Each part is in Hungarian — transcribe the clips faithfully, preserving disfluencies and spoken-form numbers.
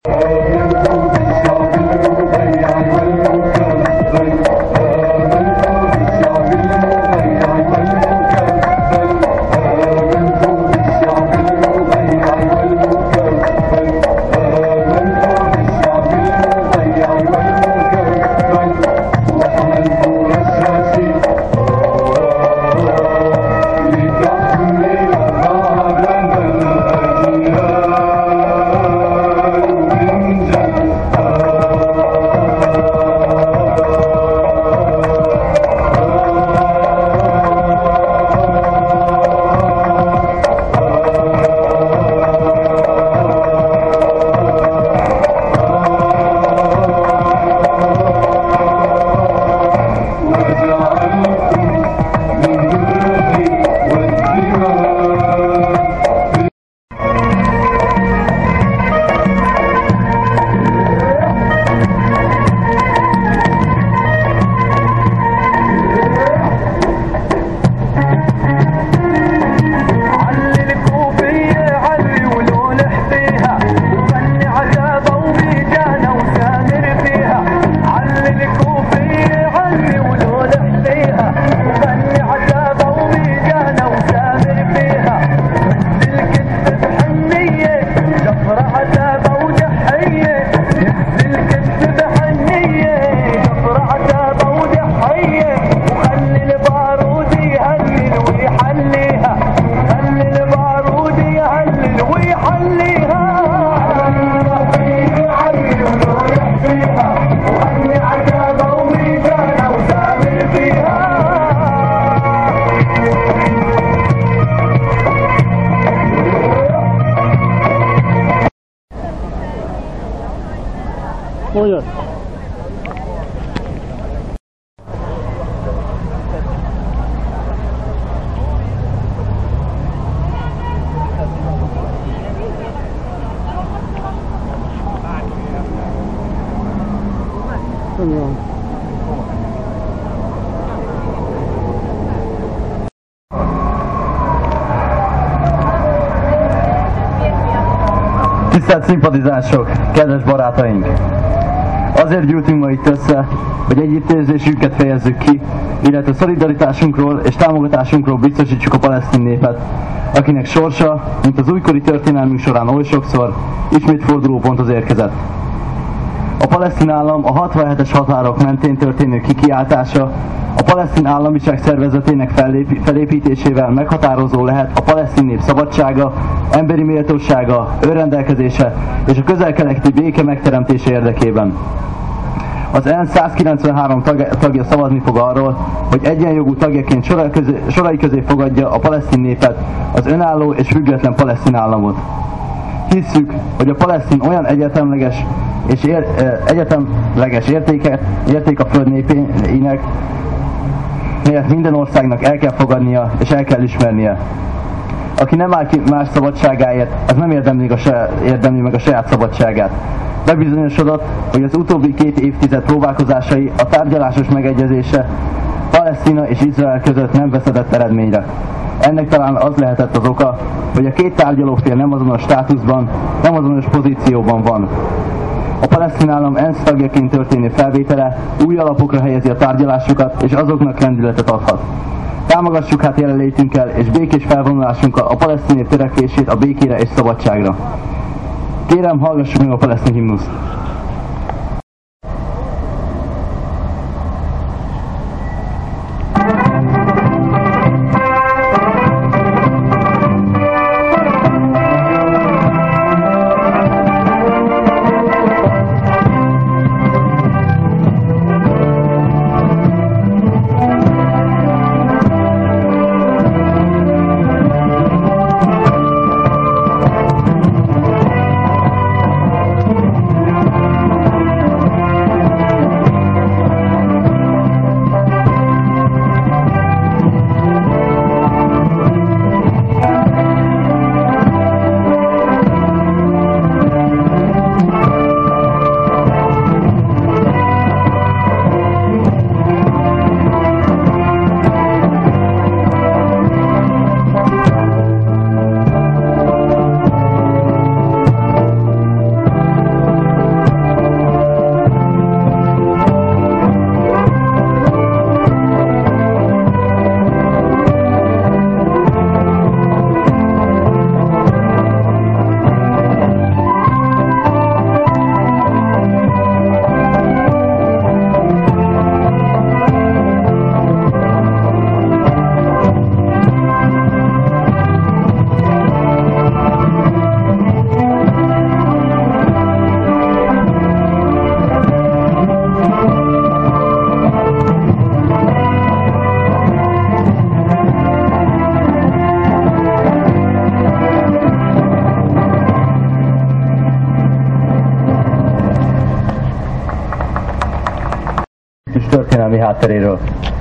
Olyan. Olyan. Tisztelt szimpatizások, kedves barátaink! Azért gyűltünk ma itt össze, hogy együttérzésünket fejezzük ki, illetve szolidaritásunkról és támogatásunkról biztosítsuk a palesztin népet, akinek sorsa, mint az újkori történelmünk során oly sokszor, ismét fordulóponthoz érkezett. A palesztin állam a hatvanhetes határok mentén történő kikiáltása, a palesztin államiság szervezetének felépítésével meghatározó lehet a palesztin nép szabadsága, emberi méltósága, önrendelkezése és a közel-keleti béke megteremtése érdekében. Az ENSZ százkilencvenhárom tagja szavazni fog arról, hogy egyenjogú tagjaként sorai közé, sorai közé fogadja a palesztin népet, az önálló és független palesztin államot. Hisszük, hogy a palesztin olyan egyetemleges és ér, egyetemleges értéket, érték a föld népének, melyet minden országnak el kell fogadnia és el kell ismernie. Aki nem áll ki más szabadságáért, az nem érdemli, a saját, érdemli meg a saját szabadságát. Bebizonyosodott, hogy az utóbbi két évtized próbálkozásai a tárgyalásos megegyezése Palesztina és Izrael között nem vezetett eredményre. Ennek talán az lehetett az oka, hogy a két tárgyalófél nem azonos státuszban, nem azonos pozícióban van. A palesztin állam ENSZ tagjaként történő felvétele új alapokra helyezi a tárgyalásokat, és azoknak lendületet adhat. Támogassuk hát jelenlétünkkel és békés felvonulásunkkal a palesztin nép törekvését a békére és szabadságra. Kérem, hallgassuk meg a palesztin himnuszt! történelmi hátteréről.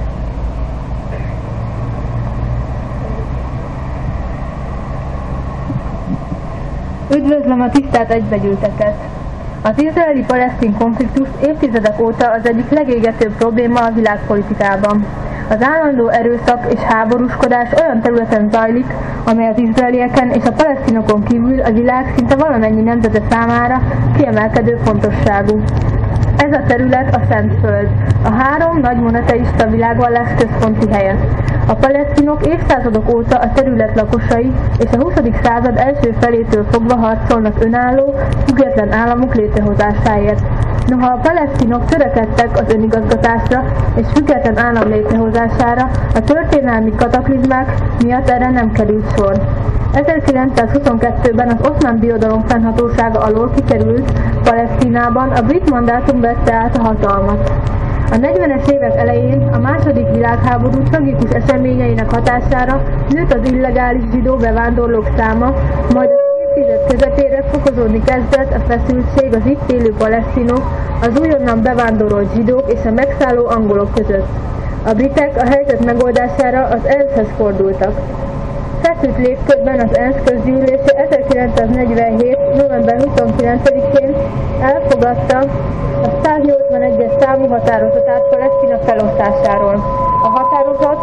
Üdvözlöm a tisztelt egybegyűlteket! Az izraeli-palesztin konfliktus évtizedek óta az egyik legégetőbb probléma a világpolitikában. Az állandó erőszak és háborúskodás olyan területen zajlik, amely az izraelieken és a palesztinokon kívül a világ szinte valamennyi nemzete számára kiemelkedő fontosságú. Ez a terület a Szentföld, a három nagy monoteista világvallás központi helye. A palesztinok évszázadok óta a terület lakosai, és a huszadik század első felétől fogva harcolnak önálló, független államok létrehozásáért. Noha a palesztinok törekedtek az önigazgatásra és független állam létrehozására, a történelmi kataklizmák miatt erre nem került sor. ezerkilencszázhuszonkettőben az Oszmán Birodalom fennhatósága alól kikerült Palesztinában a brit mandátum vette át a hatalmat. A negyvenes évek elején a második világháború tragikus eseményeinek hatására nőtt az illegális zsidó bevándorlók száma, majd az évtized közepére fokozódni kezdett a feszültség az itt élő palesztinok, az újonnan bevándorolt zsidók és a megszálló angolok között. A britek a helyzet megoldására az ENSZ-hez fordultak. Feszült légkörben az ENSZ közgyűlése ezerkilencszáznegyvenhét. november huszonkilencedikén elfogadta a száznyolcvanegyes számú határozatát Palesztina felosztásáról. A határozat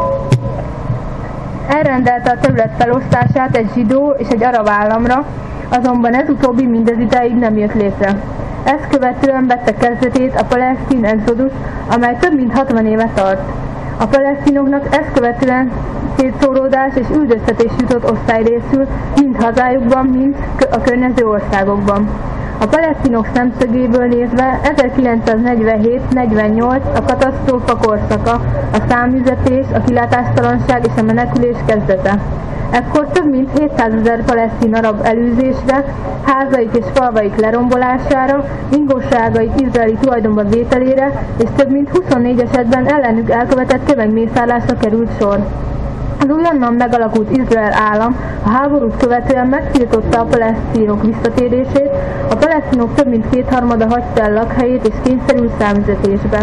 elrendelte a terület felosztását egy zsidó és egy arab államra, azonban ez utóbbi mindez ideig nem jött létre. Ezt követően vette kezdetét a palesztin exodus, amely több mint hatvan éve tart. A palesztinoknak ezt követően szétszóródás és üldöztetés jutott osztályrészül mind hazájukban, mind a környező országokban. A palesztinok szemszögéből nézve ezerkilencszáznegyvenhét negyvennyolc a katasztrófa korszaka, a száműzetés, a kilátástalanság és a menekülés kezdete. Ekkor több mint hétszázezer palesztin arab elűzésre, házaik és falvaik lerombolására, ingósságaik izraeli tulajdonba vételére és több mint huszonnégy esetben ellenük elkövetett tömegmészárlásra került sor. Az újonnan megalakult Izrael állam a háborút követően megtiltotta a palesztinok visszatérését, a palesztinok több mint kétharmada hagyta el lakhelyét és kényszerült számüzetésbe.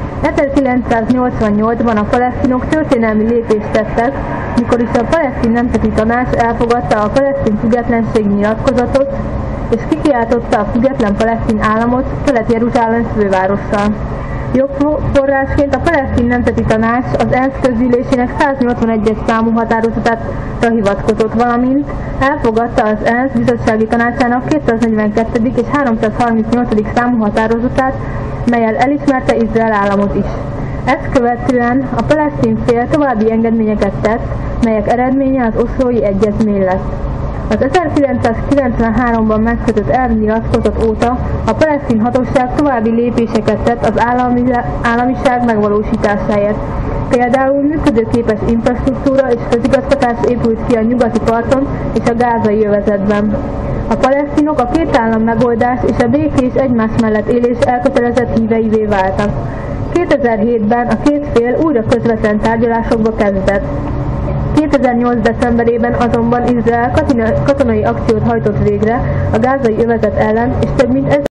ezerkilencszáznyolcvannyolcban a palesztinok történelmi lépést tettek, mikor is a Palesztin Nemzeti Tanács elfogadta a palesztin függetlenség nyilatkozatot, és kikiáltotta a független palesztin államot Kelet-Jeruzsálem fővárossal. Jogforrásként a Palesztin Nemzeti Tanács az ENSZ közgyűlésének száznyolcvanegyes számú határozatára hivatkozott, valamint elfogadta az ENSZ bizottsági tanácsának kétszáznegyvenkettedik és háromszázharmincnyolcadik számú határozatát, mellyel elismerte Izrael államot is. Ezt követően a palesztin fél további engedményeket tett, melyek eredménye az oszlói egyezmény lett. Az ezerkilencszázkilencvenháromban megkötött elvnyilatkozat óta a palesztin hatóság további lépéseket tett az állami, államiság megvalósításáért. Például működőképes infrastruktúra és közigazgatás épült ki a nyugati parton és a gázai övezetben. A palesztinok a két állam megoldás és a békés egymás mellett élés elkötelezett híveivé váltak. kétezer-hétben a két fél újra közvetlen tárgyalásokba kezdett. kétezer-nyolc. decemberében azonban Izrael katonai akciót hajtott végre a gázai övezet ellen, és több mint